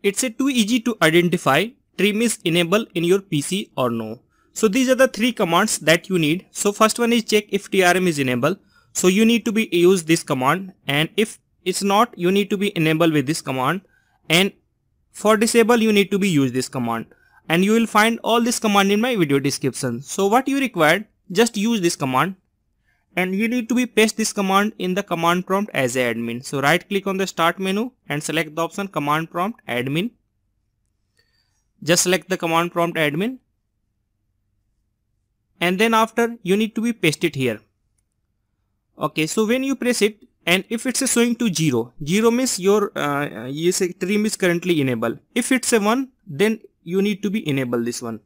it's too easy to identify trim is enabled in your PC or no. So these are the three commands that you need. So first one is check if TRM is enabled. So you need to be use this command, and if it's not, you need to be enable with this command, and for disable you need to be use this command, and you will find all this command in my video description. So what you required, just use this command, and you need to be paste this command in the command prompt as a admin. So right click on the start menu and select the option command prompt admin. Just select the command prompt admin, and then after you need to be paste it here. Okay, so when you press it, and if it's showing to 0, 0 means your trim is currently enabled. If it's a 1, then you need to be enable this one.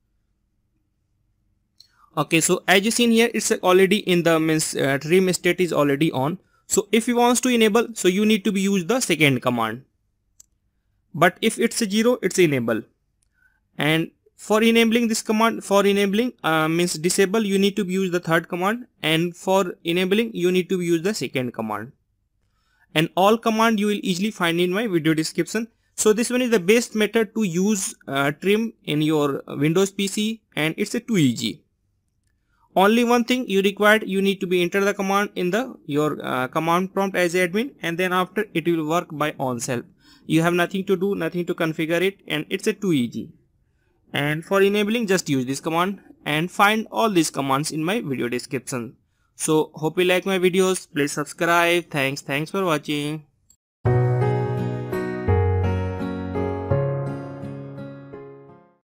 Okay, so as you seen here, it's already in the trim state is already on. So if you want to enable, so you need to be use the second command. But if it's a 0, it's enable. And for enabling this command, for enabling means disable, you need to use the third command, and for enabling you need to use the second command. And all command you will easily find in my video description. So this one is the best method to use trim in your Windows PC, and it's too easy. Only one thing you required, you need to be enter the command in the your command prompt as admin, and then after it will work by own self. You have nothing to do, nothing to configure it, and it's too easy. And for enabling, just use this command, and find all these commands in my video description. So hope you like my videos. Please subscribe. Thanks for watching.